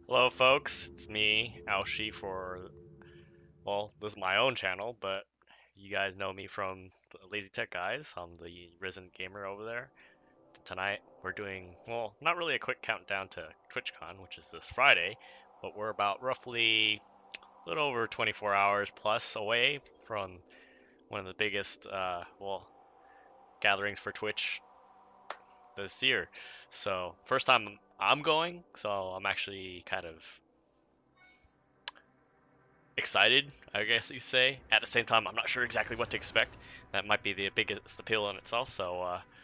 Hello, folks. It's me, Aoshi, well, this is my own channel, but you guys know me from the Lazy Tech Guys. I'm the Risen Gamer over there. Tonight, we're doing, well, not really a quick countdown to TwitchCon, which is this Friday, but we're about roughly a little over 24 hours plus away from one of the biggest, gatherings for Twitch this year. So, first time I'm going, so I'm actually kind of excited, I guess you say. At the same time, I'm not sure exactly what to expect. That might be the biggest appeal in itself. So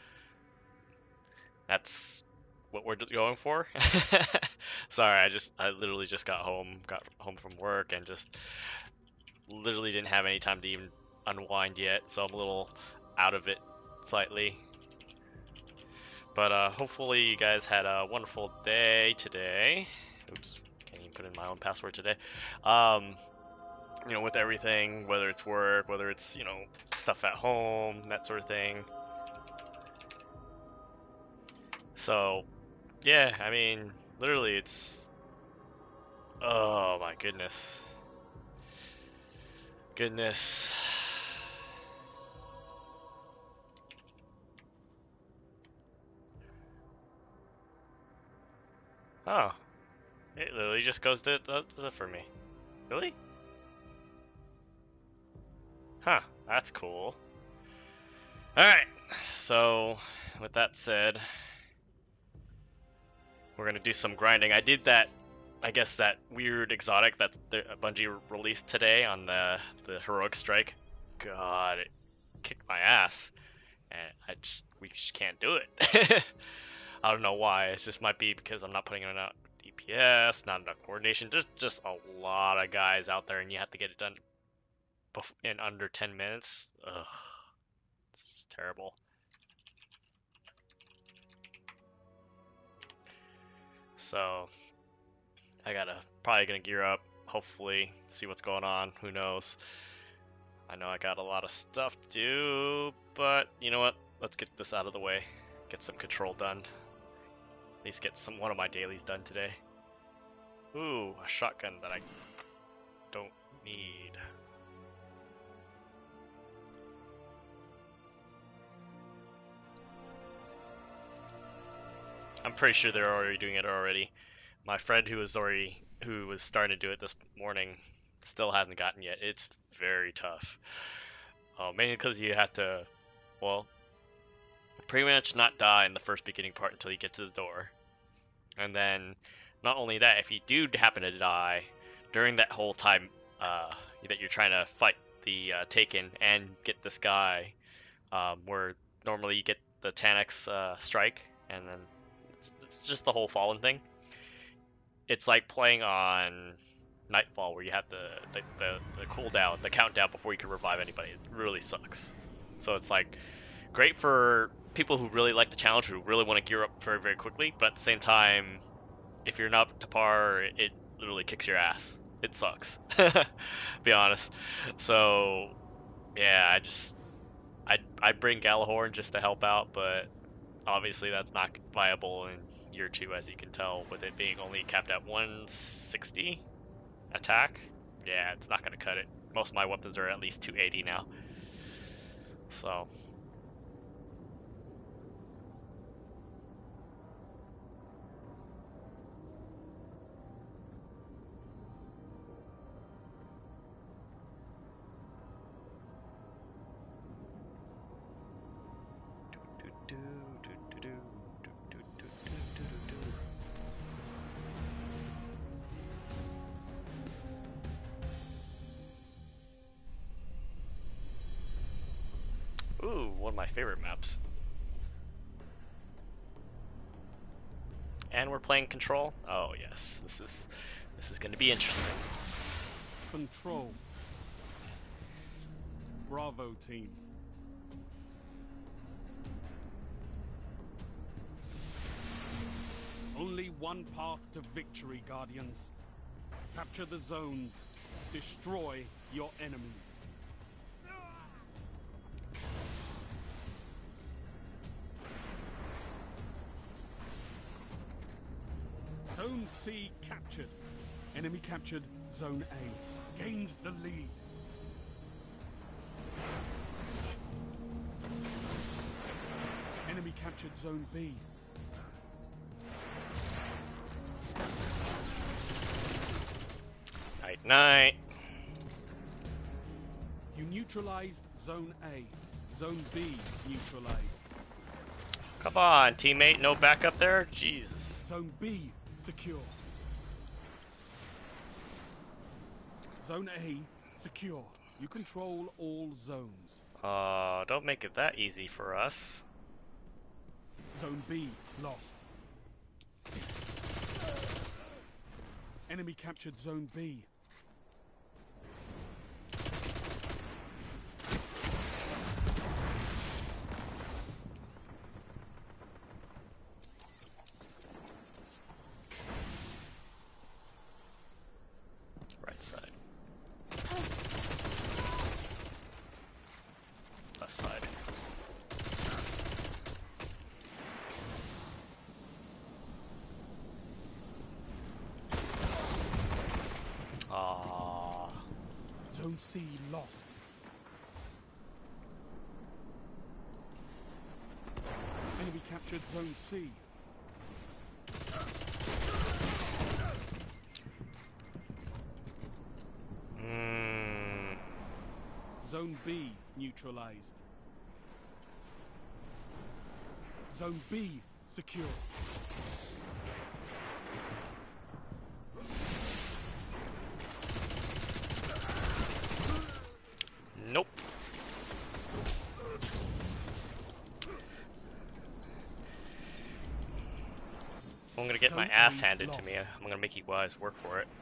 that's what we're going for. Sorry, I literally just got home from work, and just literally didn't have any time to even unwind yet. So I'm a little out of it slightly. But hopefully you guys had a wonderful day today. Oops, can't even put in my own password today. Um, with everything, whether it's work, whether it's, stuff at home, that sort of thing. So, yeah, I mean, literally, oh my goodness. Goodness. Oh, it literally just does it for me. Really? Huh, that's cool. Alright, so, with that said, we're gonna do some grinding. I did that, I guess, that weird exotic that Bungie released today on the heroic strike. God, it kicked my ass, and we just can't do it. I don't know why. It just might be because I'm not putting in enough DPS, not enough coordination. There's just a lot of guys out there, and you have to get it done in under 10 minutes. Ugh, it's just terrible. So probably gonna gear up. Hopefully, see what's going on. Who knows? I know I got a lot of stuff to do, but you know what? Let's get this out of the way. Get some control done. At least get one of my dailies done today. Ooh, a shotgun that I don't need. I'm pretty sure they're already doing it already. My friend who was starting to do it this morning still hasn't gotten yet. It's very tough. Mainly because you have to, well, pretty much not die in the first beginning part until you get to the door. And then, not only that, if you do happen to die during that whole time that you're trying to fight the Taken and get this guy, where normally you get the Taniks strike, and then it's just the whole Fallen thing. It's like playing on Nightfall, where you have the cooldown, the countdown before you can revive anybody. It really sucks. So it's like great for people who really like the challenge, who really want to gear up very, very quickly, but at the same time, if you're not up to par, it literally kicks your ass. It sucks. Be honest. So yeah, I bring Galahorn just to help out, but obviously that's not viable in year two, as you can tell, with it being only capped at 160 attack. Yeah, it's not gonna cut it. Most of my weapons are at least 280 now. So ooh, one of my favorite maps. And we're playing Control. Oh yes, this is going to be interesting. Control. Bravo team. Only one path to victory, Guardians. Capture the zones. Destroy your enemies. Zone C captured. Enemy captured Zone A. Gains the lead. Enemy captured Zone B. Night night. You neutralized Zone A. Zone B neutralized. Come on, teammate. No backup there? Jesus. Zone B secure. Zone A secure. You control all zones. Don't make it that easy for us. Zone B lost. Enemy captured Zone B. Right side. Left side. Aww. Zone C lost. Enemy captured Zone C. Zone B neutralized. Zone B secure. Nope. I'm gonna get my ass handed to me. I'm gonna make you guys work for it.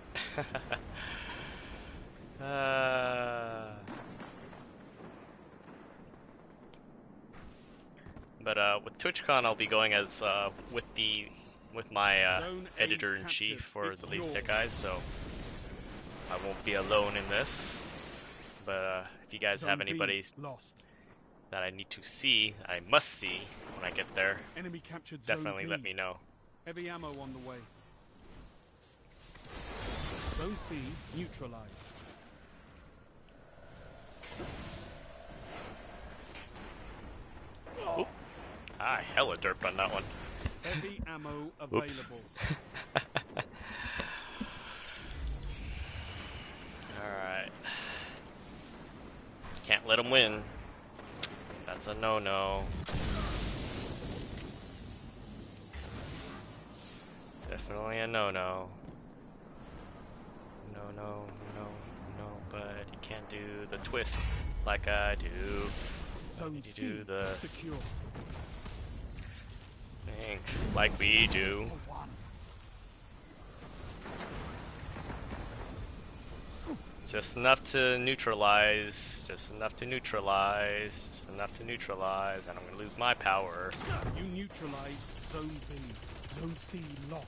But with TwitchCon, I'll be going as with my editor-in-chief for the League Tech guys, so I won't be alone in this. But if you guys have anybody that I need to see, I must see when I get there, Enemy captured definitely Zone let B. me know. Heavy ammo on the way. Zone C neutralized. Oop. Ah, hella derped on that one. Heavy ammo available. Alright. Can't let him win. That's a no-no. Definitely a no-no. No, but you can't do the twist like I do. Zone You C do the secure. thing like we do. Just enough to neutralize, just enough to neutralize, just enough to neutralize, and I'm gonna lose my power. You neutralized Zone B. Zone C lost.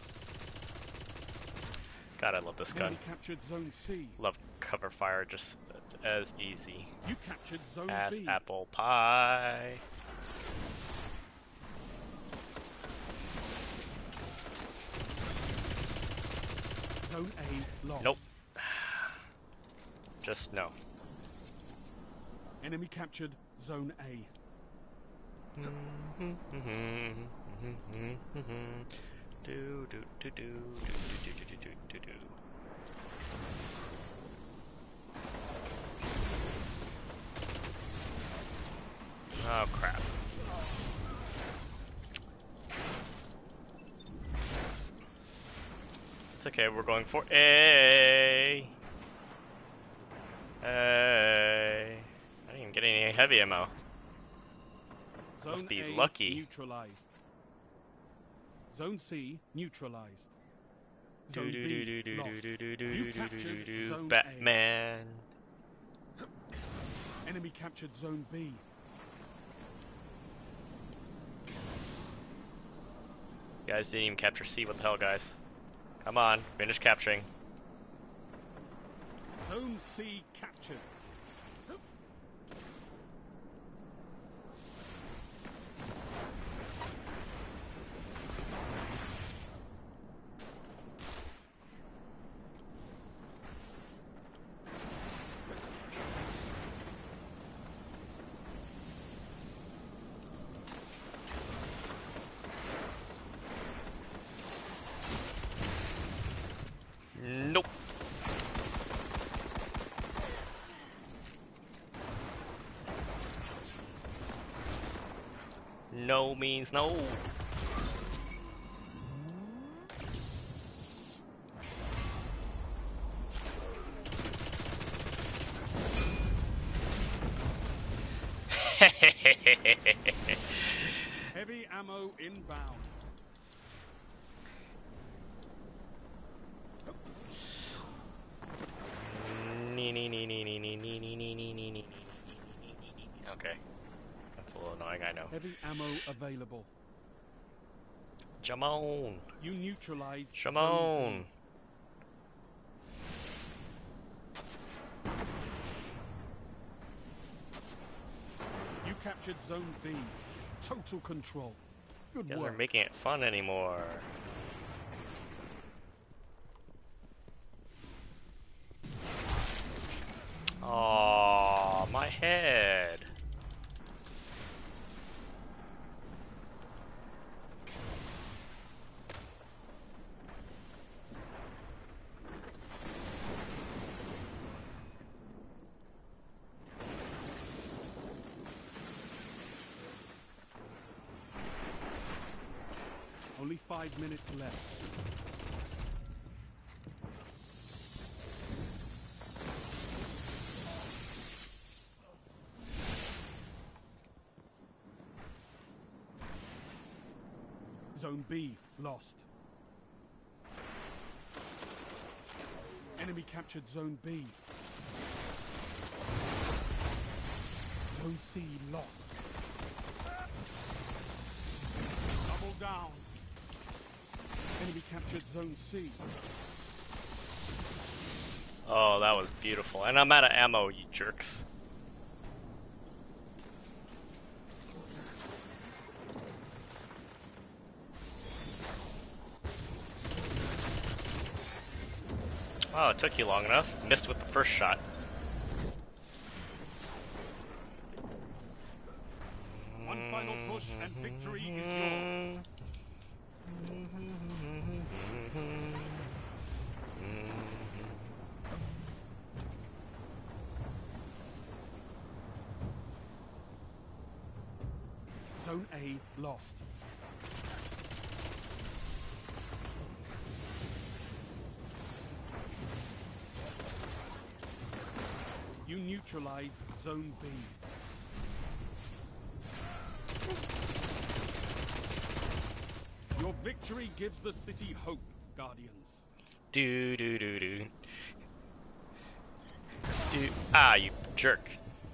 God, I love this gun. Enemy captured Zone C. Love cover fire just as easy You captured Zone as B. apple pie. Zone A lost. Nope. Just no. Enemy captured Zone A. Do do do do do do do do do do. Oh crap. It's okay, we're going for A. Hey. I didn't even get any heavy ammo. Zone Must be A lucky. neutralized. Zone C neutralized. Do Zone do B do do lost. do do do You do do captured do Zone A. Batman. Enemy captured Zone B. You guys didn't even capture C. What the hell, guys? Come on, finish capturing. Zone C captured. no means no. Heavy ammo inbound. Okay. That's a little annoying, I know. Heavy ammo available. Jamon! You neutralized Jamon! You captured Zone B. Total control. Good You guys work. aren't making it fun anymore. Aww, my head. Only 5 minutes left. Zone B lost. Enemy captured Zone B. Zone C lost. Double down. Enemy captured Zone C. Oh, that was beautiful. And I'm out of ammo, you jerks. Oh, it took you long enough. Missed with the first shot. One final push and victory is yours. Zone A lost. You neutralized Zone B. Your victory gives the city hope, Guardians. Do do do do. Do. Ah, you jerk.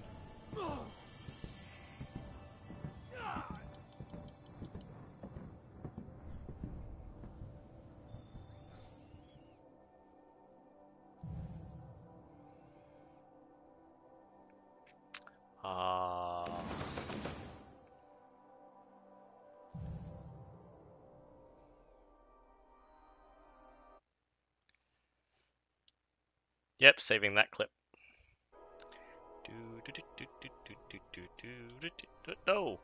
Yep, saving that clip. No.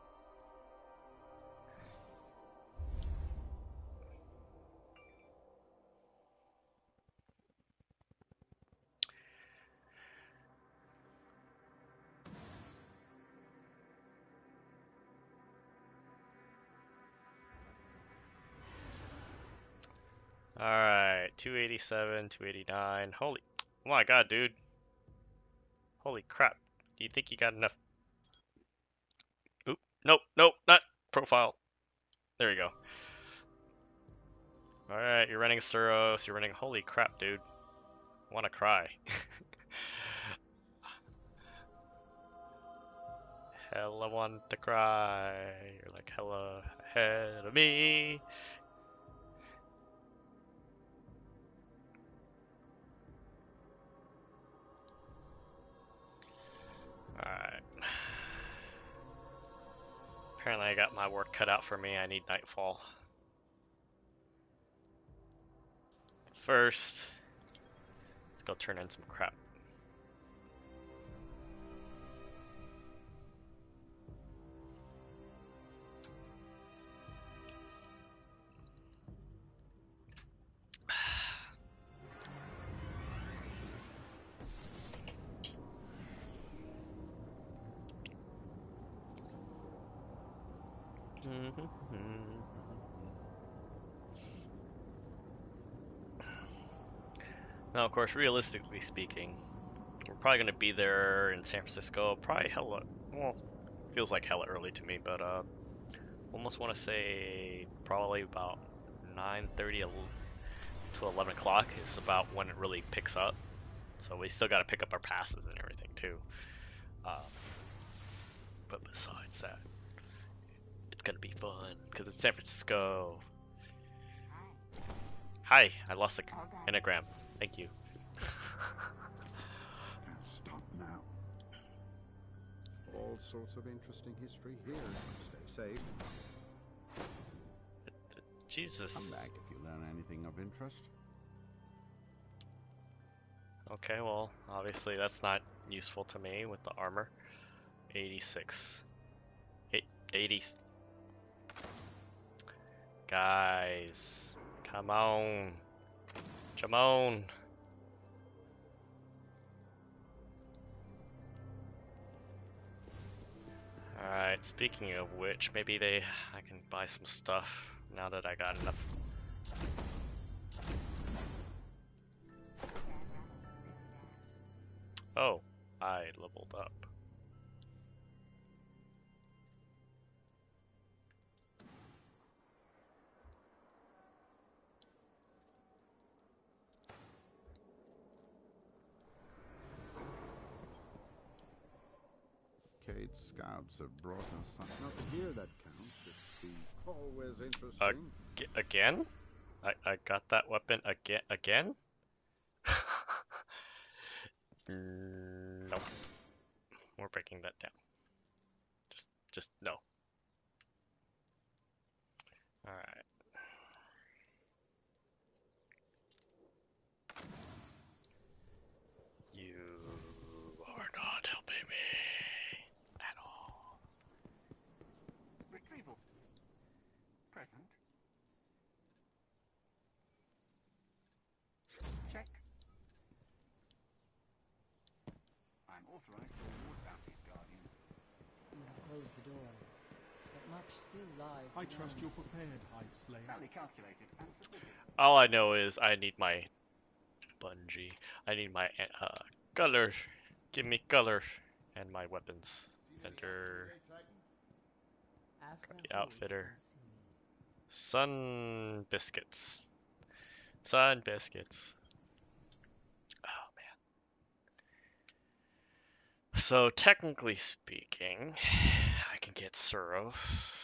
Alright, 287, 289. Holy, oh my god, dude. Holy crap. Do you think you got enough? Oop, nope, nope, not profile. There we go. Alright, you're running Suros, you're running, holy crap, dude. I wanna cry. Hella want to cry. You're like hella ahead of me. Alright. Apparently I got my work cut out for me. I need Nightfall. First, let's go turn in some crap. Now, of course, realistically speaking, we're probably gonna be there in San Francisco. Probably hella, well, feels like hella early to me, but almost want to say probably about 9:30 to 11 o'clock is about when it really picks up. So we still got to pick up our passes and everything too. But besides that, it's gonna be fun because it's San Francisco. Hi, I lost an anagram. Thank you. Can't stop now. All sorts of interesting history here. Stay safe. Jesus. Come back if you learn anything of interest. Okay, well, obviously that's not useful to me with the armor. 86. 80. Guys, come on. Come on. Alright, speaking of which, maybe I can buy some stuff now that I got enough. Oh, I leveled up. Cade scouts have brought us something. Not to hear that counts. It's the always interesting. Again? I got that weapon again? Nope. We're breaking that down. Just no. Alright. You are not helping me at all. Retrieval. Present. Check. I'm authorized to award bounties, Guardian. You have closed the door, but much still lies I beyond. trust you're prepared, Hive Slayer. Fairly calculated and submitted. All I know is I need my Bungie. I need my colors. Give me colors and my weapons. Enter Ask my the holy outfitter. to see me. Sun biscuits. Sun biscuits. Oh man. So technically speaking, I can get Suros.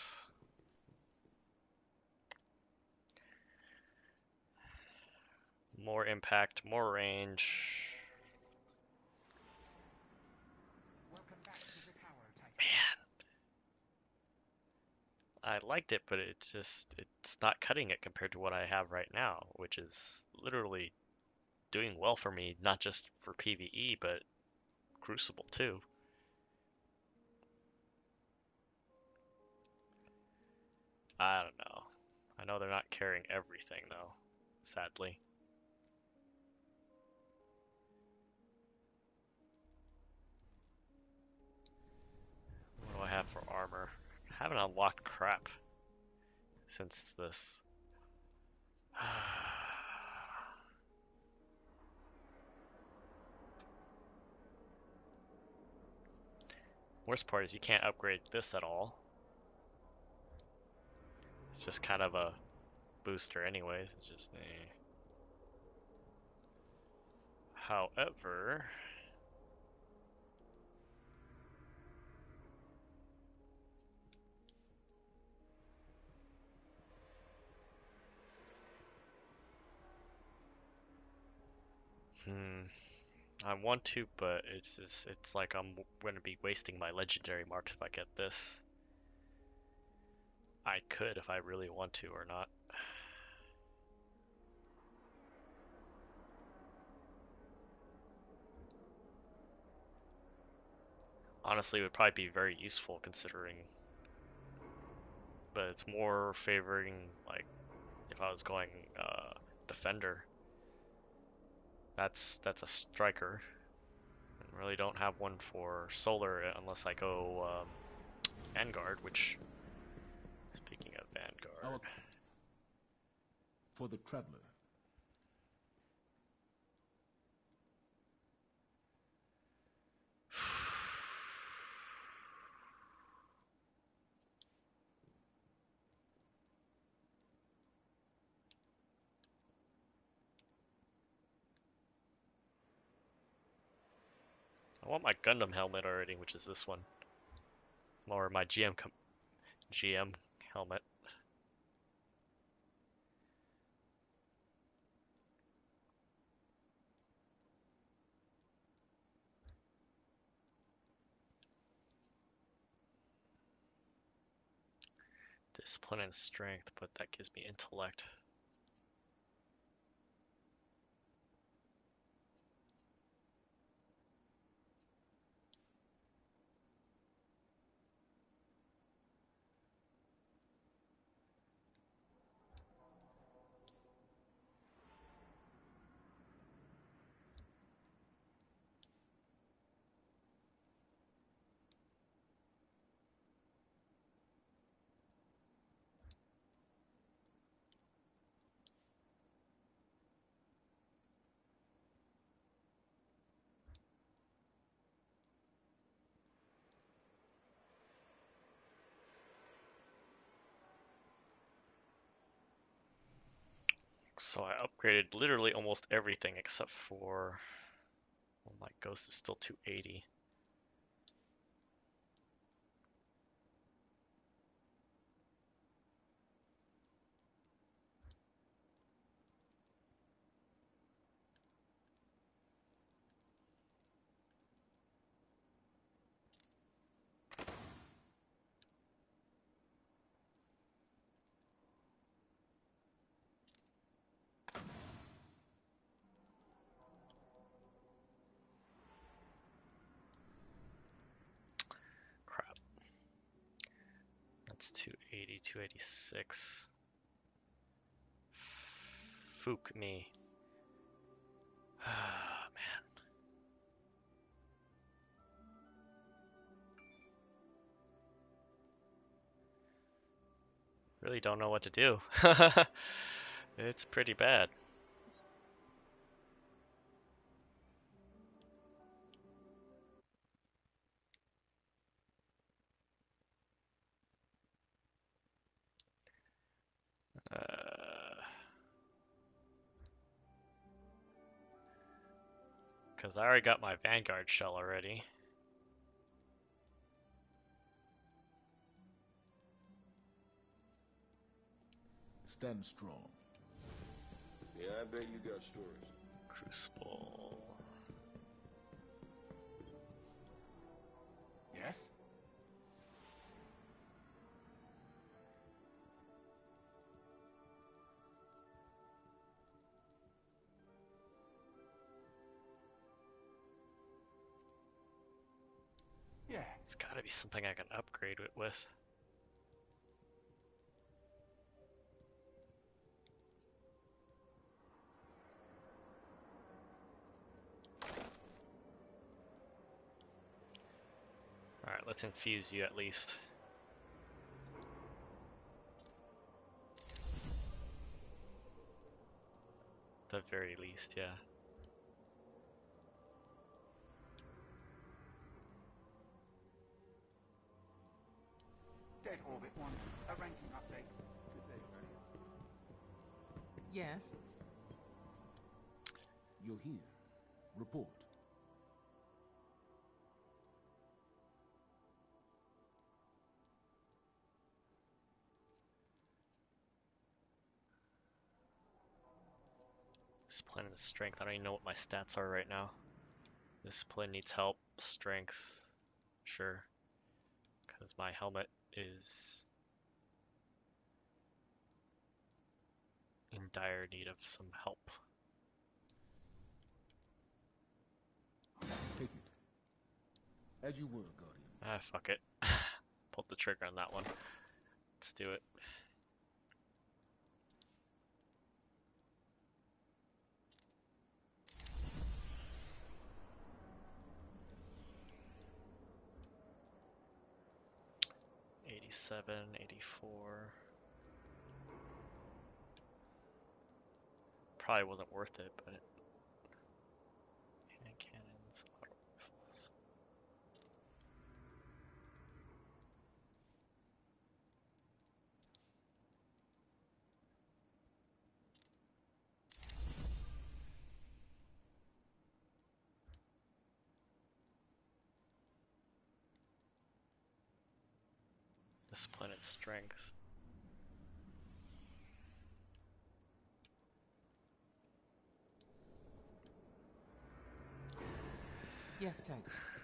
More impact, more range. Welcome back to the tower, Titan. Man. I liked it, but it's not cutting it compared to what I have right now, which is literally doing well for me, not just for PvE, but Crucible too. I don't know. I know they're not carrying everything though, sadly. What do I have for armor? I haven't unlocked crap since this. Worst part is you can't upgrade this at all. It's just kind of a booster anyways. It's just However, I want to, but it's like I'm gonna be wasting my legendary marks if I get this. I could if I really want to or not. Honestly, it would probably be very useful considering, but it's more favoring like if I was going defender. That's a striker. I really don't have one for solar unless I go Vanguard, which, speaking For the traveler. I want my Gundam helmet already, which is this one. Or my GM helmet. Discipline and strength, but that gives me intellect. So I upgraded literally almost everything except for, well, my ghost is still 280. Crap. That's 280, 286. Fook me. Ah, man. Really don't know what to do. It's pretty bad. Because I already got my Vanguard shell already. Stand strong. Yeah, I bet you got stories. Crucible. Yes? Yeah. It's gotta be something I can upgrade it with. Alright, let's infuse you at least. The very least, yeah. Dead Orbit 1, a ranking update. Yes? You're here. Report. Discipline and strength. I don't even know what my stats are right now. Discipline needs help. Strength, sure. Because my helmet is in dire need of some help. Take it. As you were, Guardian. Ah, fuck it. Pulled the trigger on that one. Let's do it. '87, '84. probably wasn't worth it, but hand cannons, auto rifles. Discipline and strength. Yes, Titan.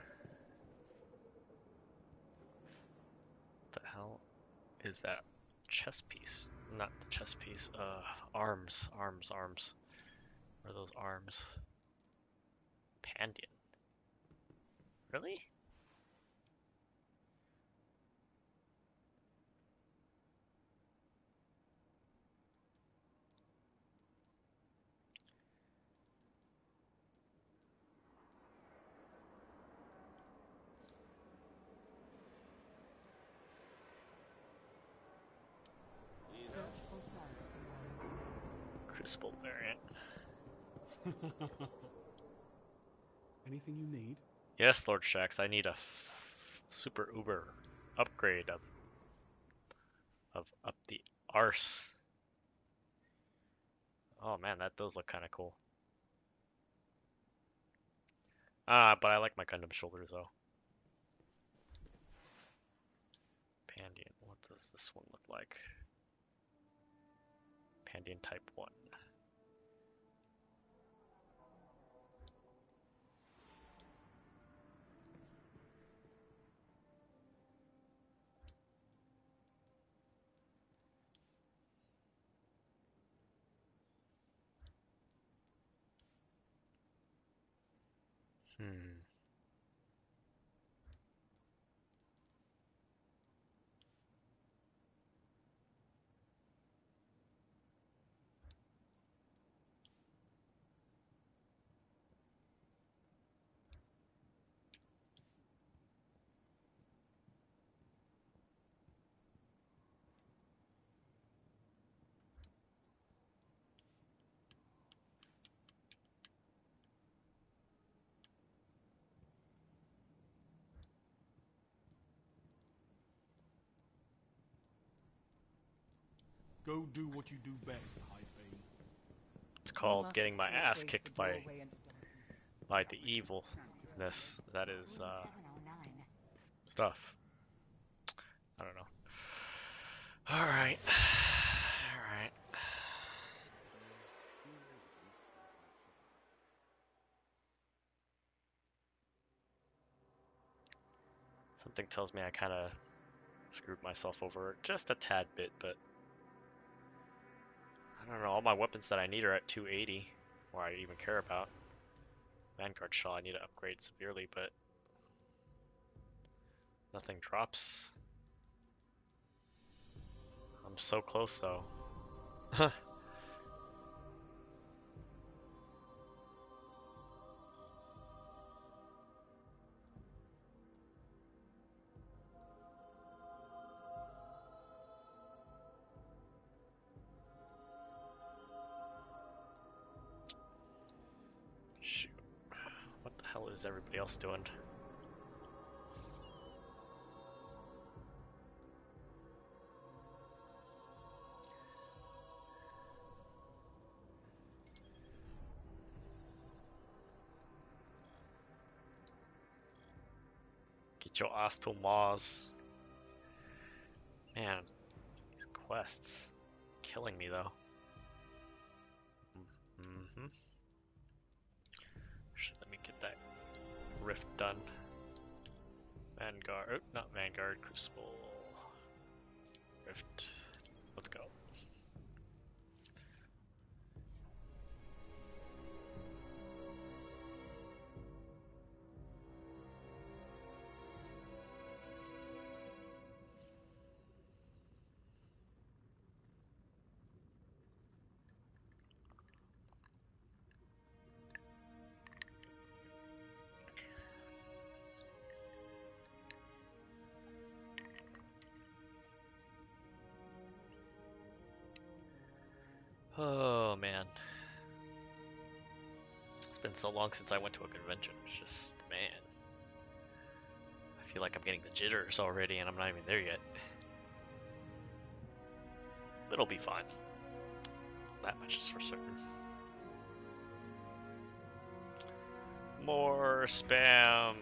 The hell is that chess piece? Not the chess piece. Arms. Where are those arms? Pandion. Really? Search Osiris Alliance. Crucible variant. Anything you need? Yes, Lord Shax, I need a super uber upgrade of up the arse. Oh man, that does look kind of cool. But I like my Gundam shoulders though. Pandion, what does this one look like? Pandion Type 1. Hmm. Go do what you do best, High Bane. It's called Must getting my still ass face kicked the by doorway into darkness. the evilness that is 709. stuff. I don't know. Alright. Alright. Something tells me I kind of screwed myself over just a tad bit, but I don't know. All my weapons that I need are at 280, or I even care about. Vanguard Shell I need to upgrade severely, but nothing drops. I'm so close though. Shoot. What the hell is everybody else doing? Get your ass to Mars. Man, these quests killing me though. Mm-hmm. Let me get that rift done. Vanguard, oh, not Vanguard, Crucible. Rift. Let's go. been so long since I went to a convention. It's just, man. I feel like I'm getting the jitters already and I'm not even there yet. It'll be fine. That much is for certain. More spam.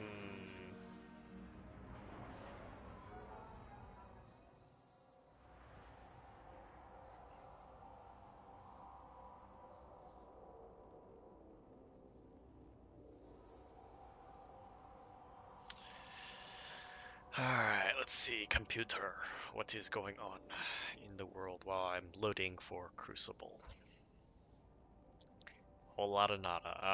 Alright, let's see. Computer. What is going on in the world while I'm loading for Crucible? Whole lot of nada.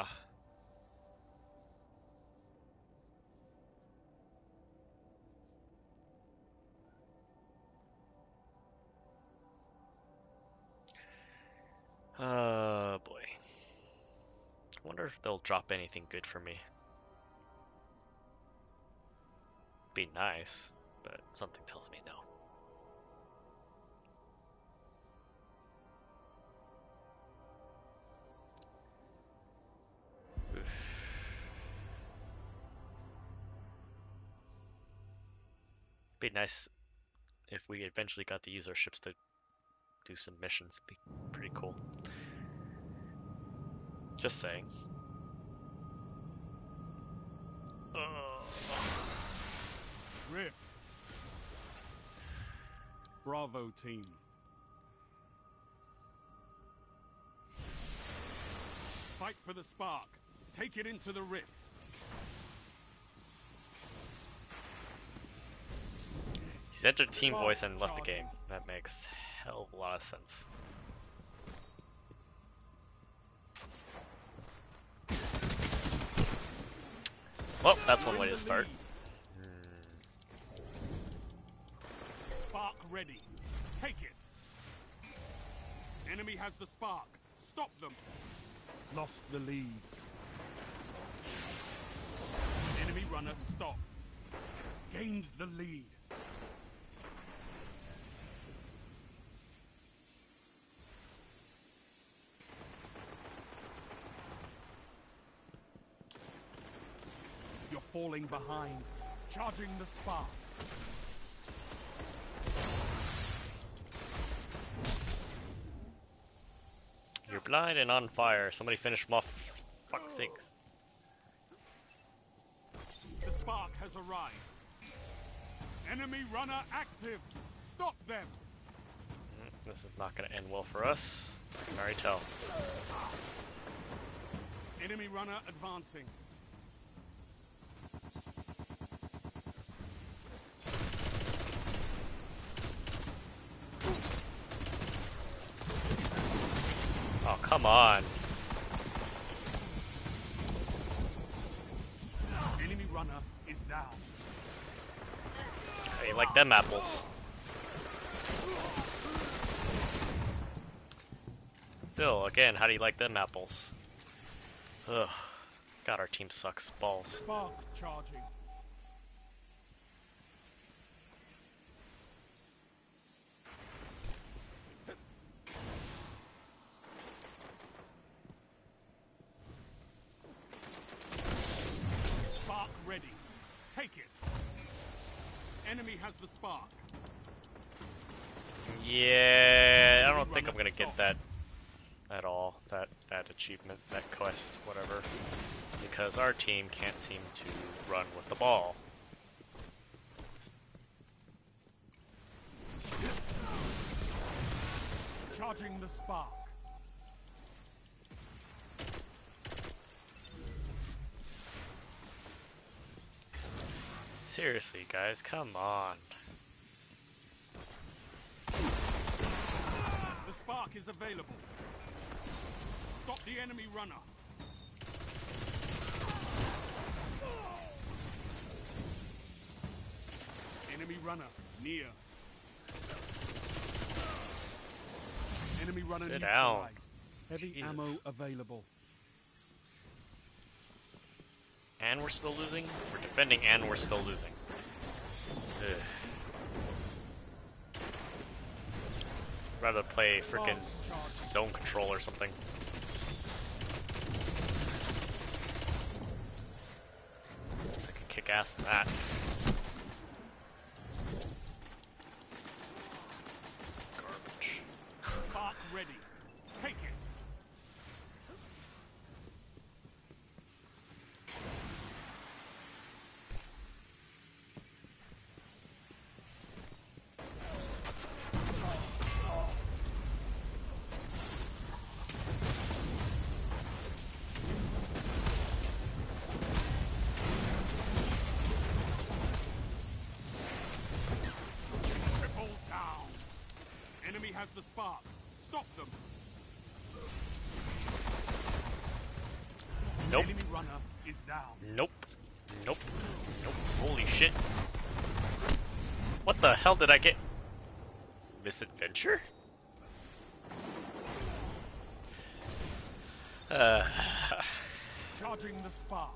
Oh boy. I wonder if they'll drop anything good for me. Be nice, but something tells me no. Oof. Be nice if we eventually got to use our ships to do some missions. Be pretty cool. Just saying. Rift. Bravo team. Fight for the spark. Take it into the rift. He's entered team voice and left the game. That makes a hell of a lot of sense. Well, that's one way to start. Spark ready. Take it. Enemy has the spark. Stop them. Lost the lead. Enemy runner stopped. Gained the lead. You're falling behind. Charging the spark. You're blind and on fire. Somebody finish him off. Fuck's sakes. The spark has arrived. Enemy runner active. Stop them. This is not going to end well for us. I can already tell. Enemy runner advancing. Oh, come on. Enemy runner is down. How you like them apples? Still, again, how do you like them apples? Ugh. God, our team sucks balls. Spark charging. Spark ready. Take it. Enemy has the spark. Yeah, I don't think I'm gonna get that at all. That achievement, that quest, whatever. Because our team can't seem to run with the ball. Charging the spark. Seriously, guys, come on. The spark is available. Stop the enemy runner. Enemy runner near. Enemy runner Sit neutralized. down. Heavy Jesus. ammo available. And we're still losing? We're defending and we're still losing. Ugh. Rather play frickin' zone control or something. gas in that. Garbage. Spark ready. Take it. Triple down. Enemy has the spark. Stop them. Nope. Enemy runner is down. Nope. Nope. Nope. Holy shit. What the hell did I get? Misadventure? Charging the spark.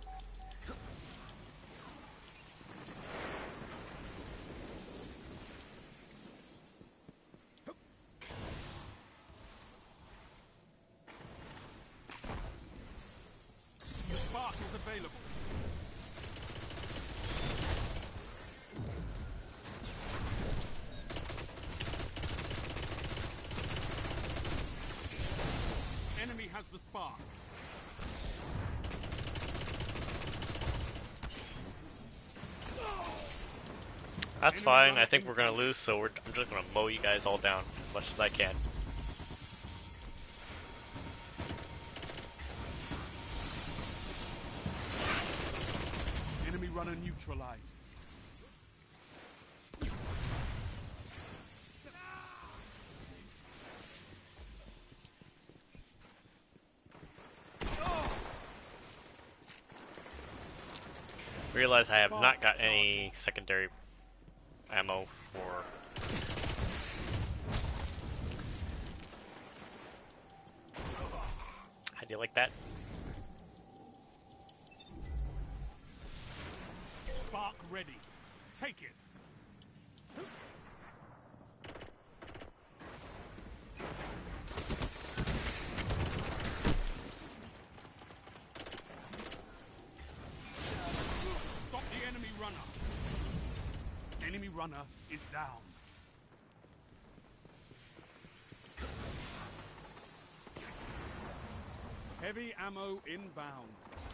The spark is available. Enemy has the spark. That's fine. I think we're gonna lose, so I'm just gonna mow you guys all down as much as I can. Enemy runner neutralized. Realize I have not got any secondary ammo for. How do you like that? Spark ready. Take it. Stop the enemy runner. Enemy runner is down. Heavy ammo inbound.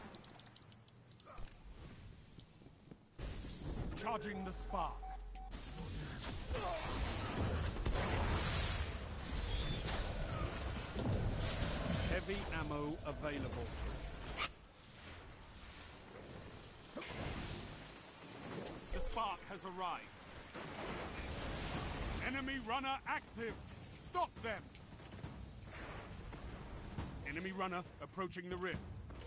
Charging the spark. Heavy ammo available. The spark has arrived. Enemy runner active. Stop them. Enemy runner approaching the rift.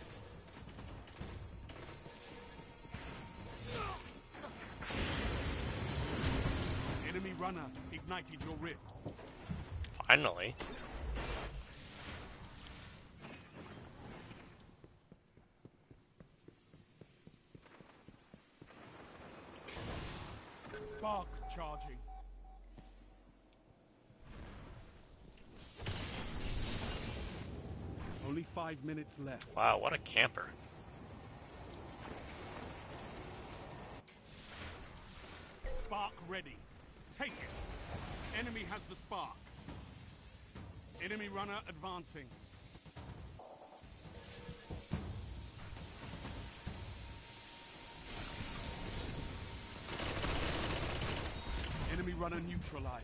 Enemy runner ignited your rift. Finally. Spark charging. Only 5 minutes left. Wow, what a camper. Spark ready. Take it. Enemy has the spark. Enemy runner advancing. Enemy runner neutralized.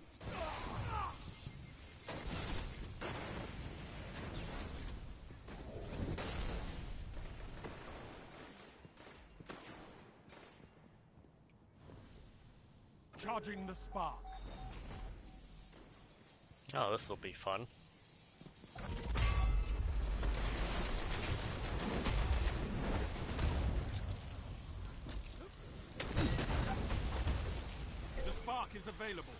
Charging the spark. Oh, this will be fun. The spark is available.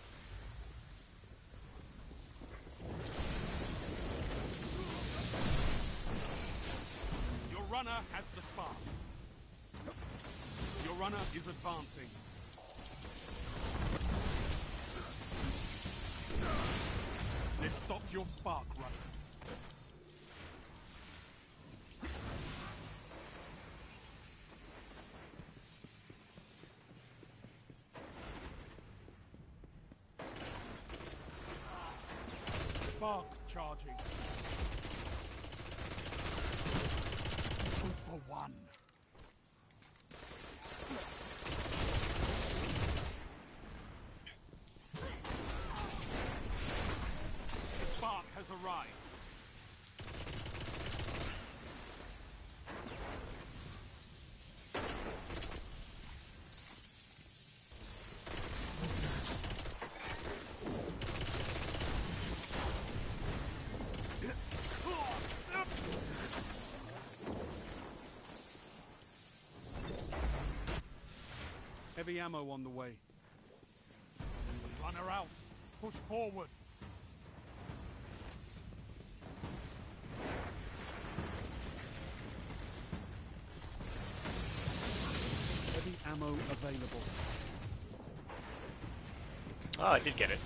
Your runner has the spark. Your runner is advancing. They've stopped your spark runner. Spark charging. 2 for 1. The spark has arrived. Heavy ammo on the way. Runner out. Push forward. Heavy ammo available. Oh, I did get it.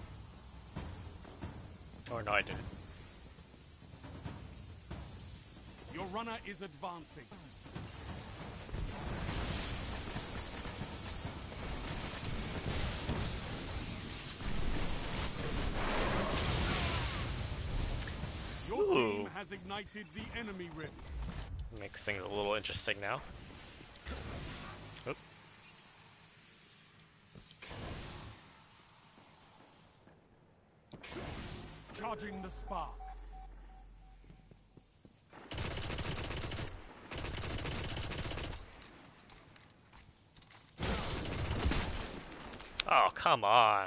Or no, I didn't. Your runner is advancing. Your team has ignited the enemy rift. Makes things a little interesting now. Oop. Charging the spark. Oh, come on.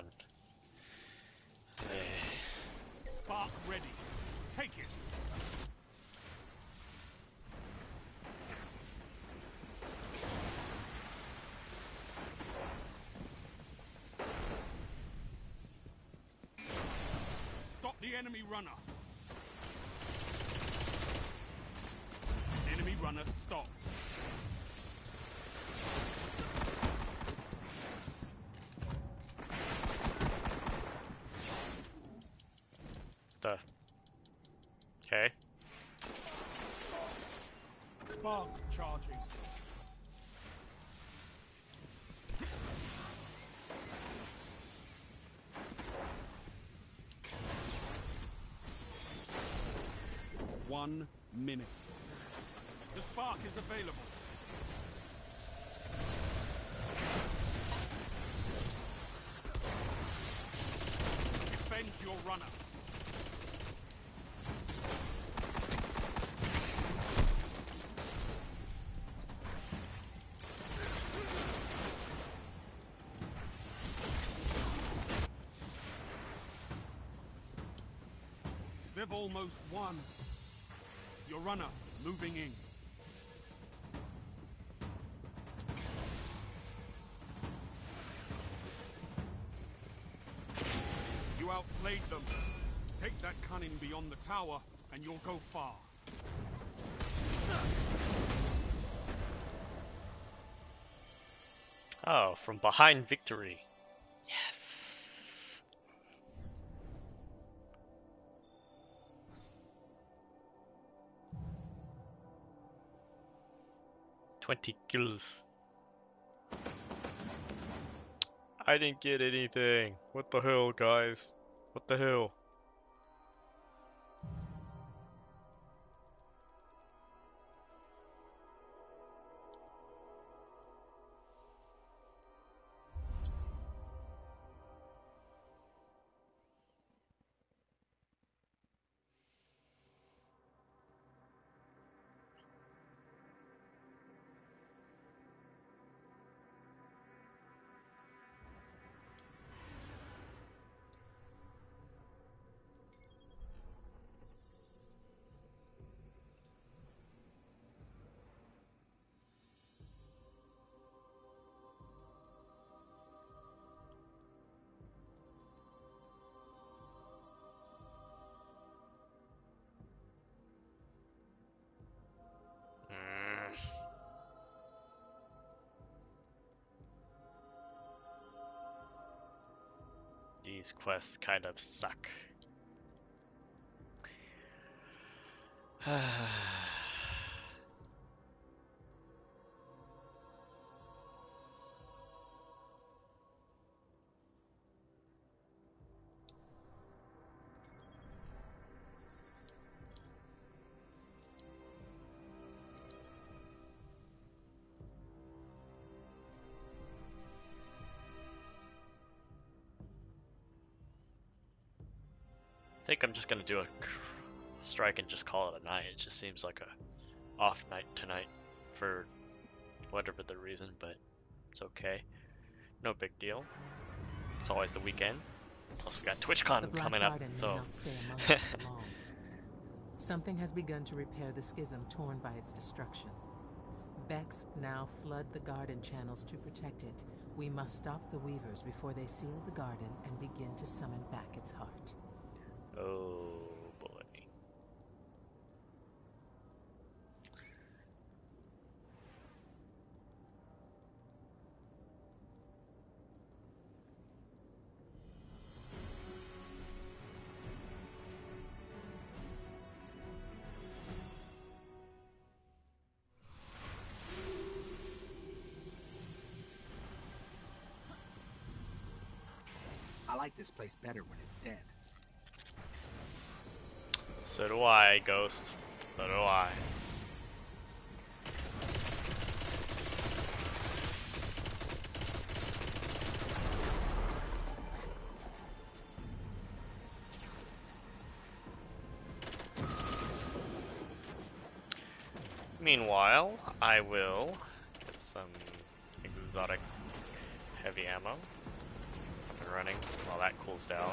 Spark ready. Take it. Stop the enemy runner. Enemy runner stopped. The. Okay. Spark charging. One minute. The spark is available. Defend your runner. They've almost won. Your runner moving in. You outplayed them. Take that cunning beyond the tower, and you'll go far. Oh, from behind victory. Yes. 20 kills. I didn't get anything. What the hell, guys? What the hell? These quests kind of suck. think I'm just gonna do a strike and just call it a night. It just seems like a off night tonight for whatever the reason, but it's okay. No big deal. It's always the weekend. Plus we got The TwitchCon Black coming up, Garden may so not stay among us for long. Something has begun to repair the schism torn by its destruction. Vex now flood the garden channels to protect it. We must stop the Weavers before they seal the garden and begin to summon back its heart. oh boy. I like this place better when it's dead. So do I, Ghost. So do I. Meanwhile, I will get some exotic heavy ammo up and running while that cools down.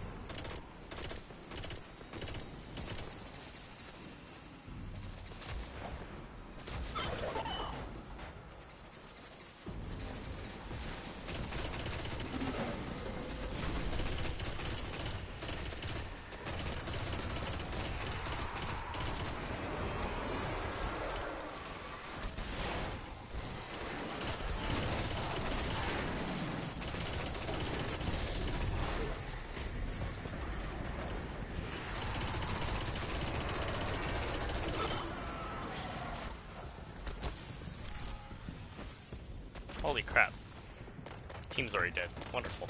Holy crap. Team's already dead. Wonderful.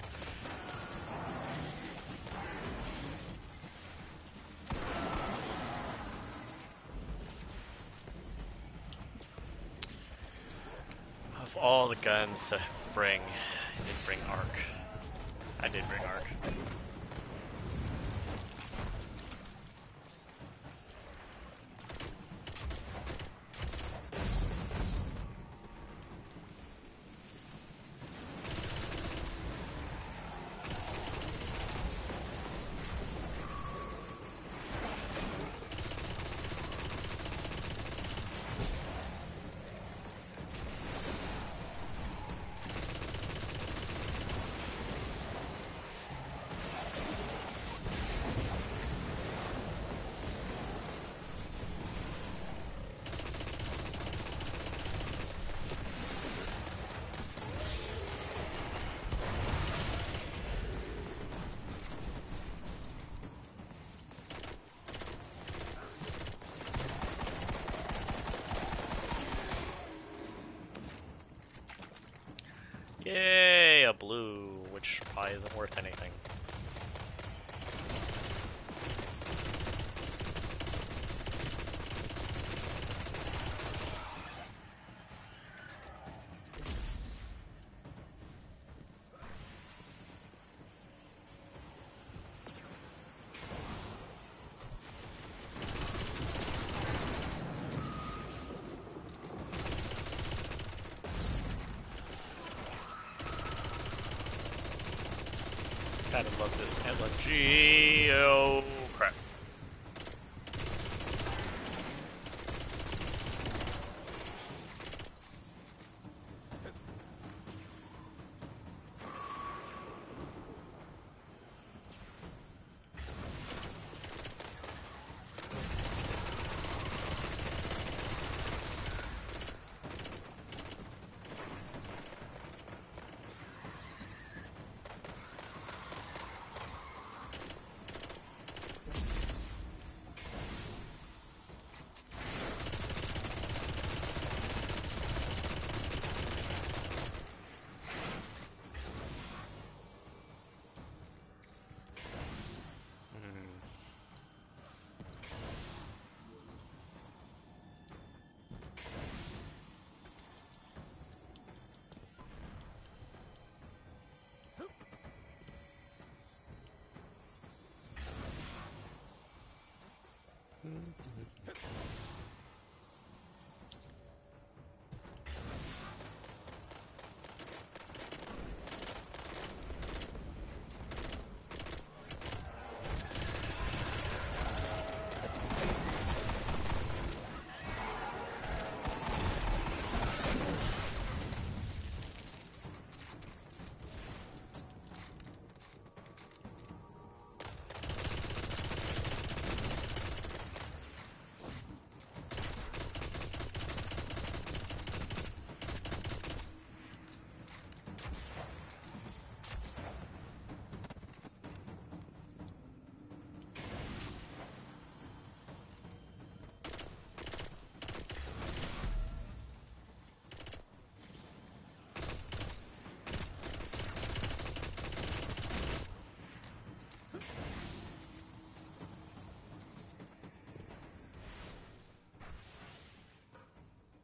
Of all the guns to bring, I did bring Arc. I did bring Arc. Yay, a blue, which probably isn't worth anything. Gotta love this LMG. Oh crap.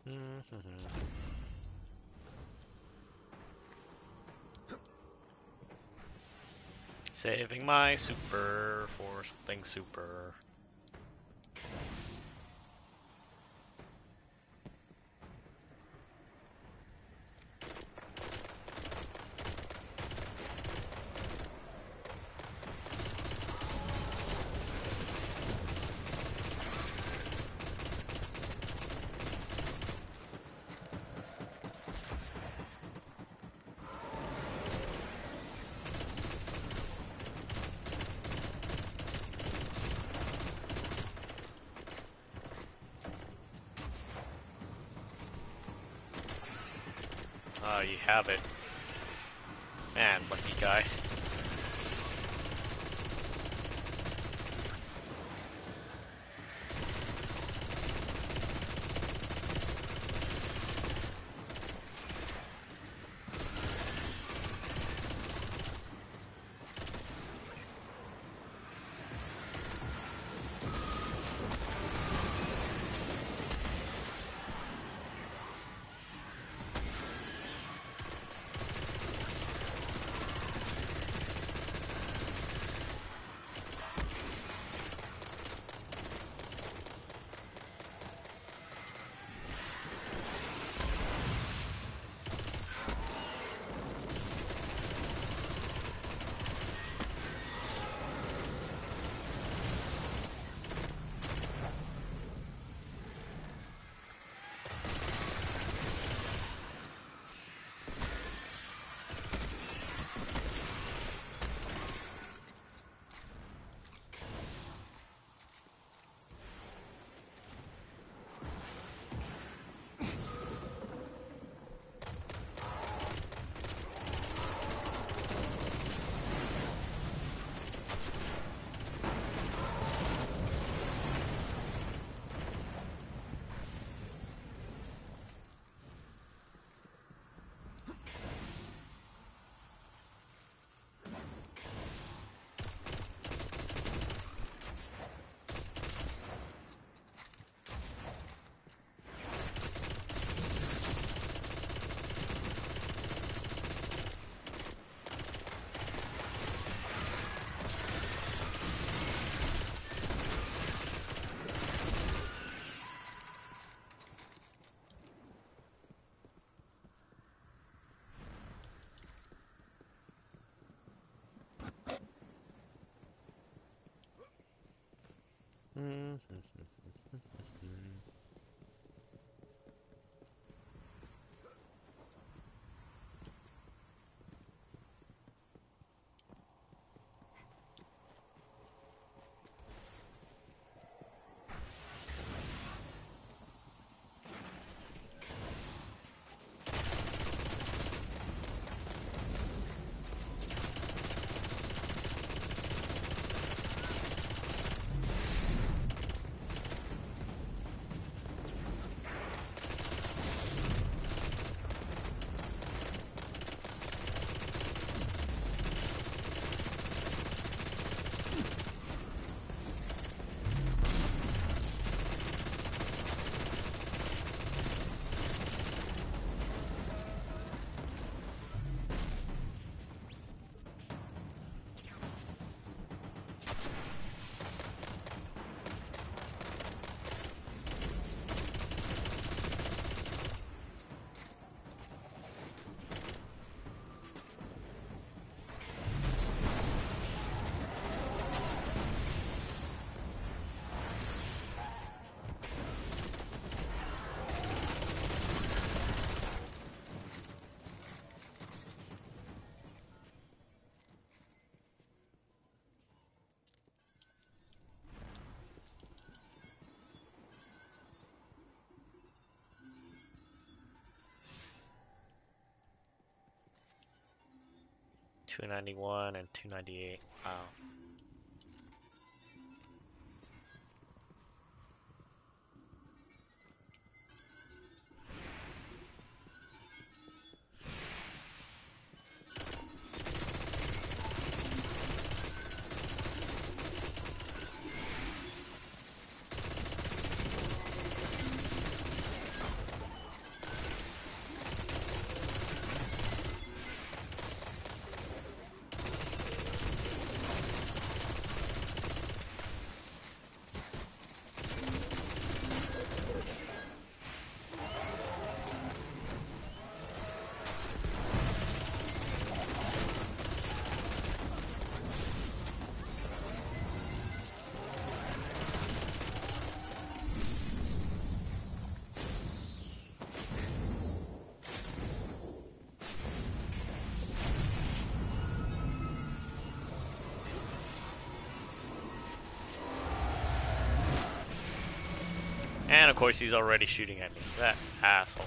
Saving my super for something super. Oh, you have it. Man, lucky guy. $291 and $298. Wow. of course he's already shooting at me. That asshole.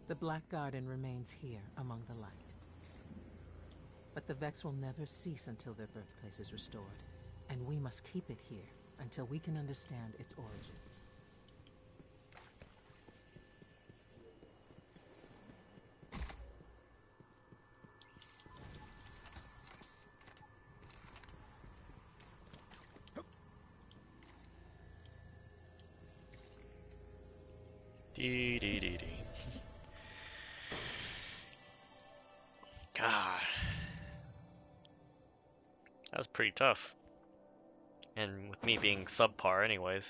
The Black Garden remains here among the light. But the Vex will never cease until their birthplace is restored, and we must keep it here until we can understand its origins. Dee dee dee dee. God. That was pretty tough. And with me being subpar anyways.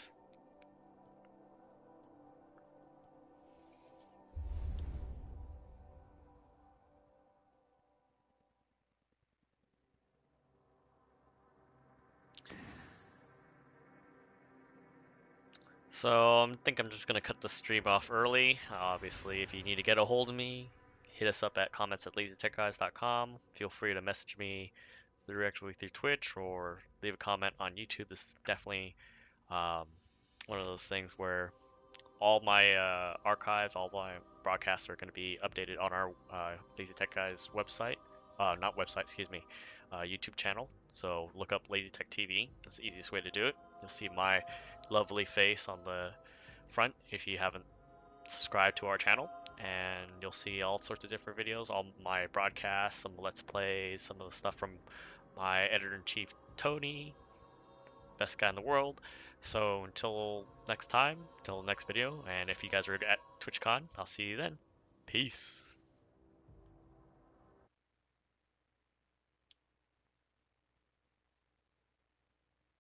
So I think I'm just gonna cut the stream off early. Obviously, if you need to get a hold of me, hit us up at comments@lazytechguys.com. Feel free to message me directly through Twitch or leave a comment on YouTube. This is definitely one of those things where all my archives, all my broadcasts are going to be updated on our Lazy Tech Guys website. Not website, excuse me, YouTube channel. So look up Lazy Tech TV. That's the easiest way to do it. You'll see my lovely face on the front if you haven't subscribed to our channel. And you'll see all sorts of different videos, all my broadcasts, some Let's Plays, some of the stuff from my editor-in-chief, Tony, best guy in the world. So until next time, until the next video, and if you guys are at TwitchCon, I'll see you then. Peace.